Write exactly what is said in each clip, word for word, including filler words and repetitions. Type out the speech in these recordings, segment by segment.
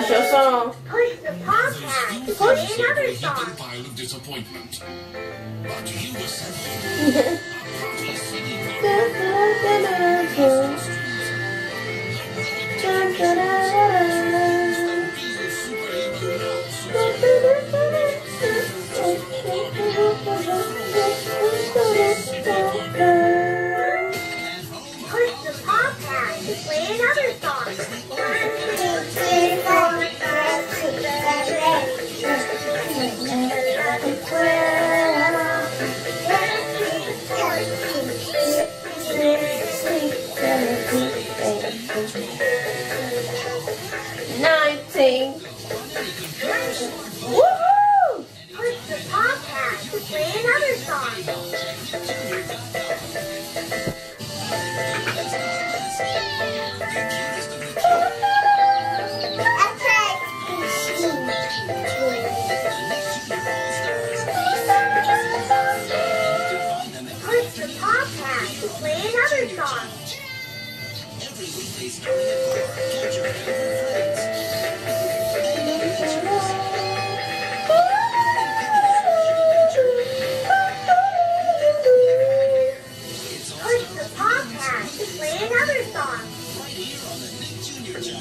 What's your song? Push the podcast to play another song. Pile of disappointment. But you assembled Push the podcast to play another song. Nineteen. Woohoo! Push the podcast to play another song. Push the podcast to play another song. every weekday starting at four. Catch your favorite Push the podcast to play another song. right here on the Nick Junior channel.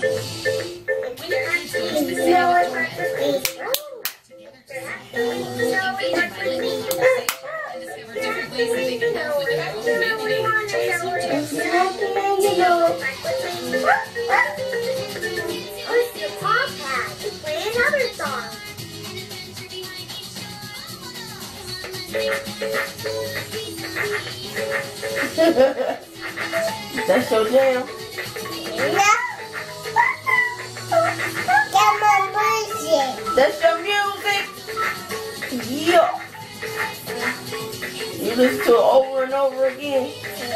No one wants to leave. No one wants to leave. Push the podcast to play another song. That's your jam. That's your music. Yeah. You listen to it over and over again.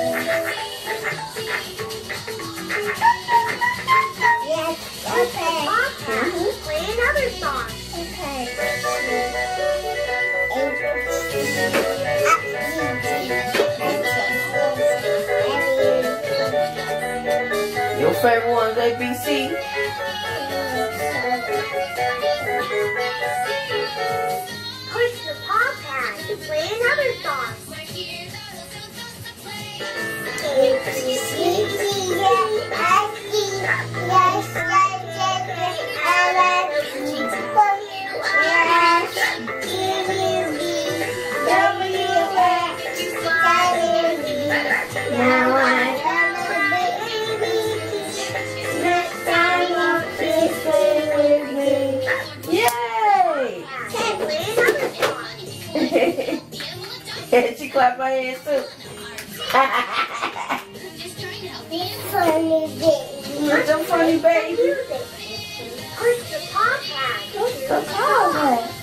Push the podcast to play another song. Your favorite one is A B C. Push the podcast to play another song. Now I with me. Yay! Play another song. And she clapped my hands too. You're so funny, baby. Push the podcast. What's the problem?